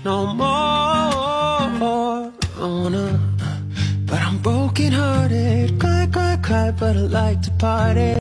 no more. I wanna, but I'm broken hearted. Cry, cry, cry, but I like to party.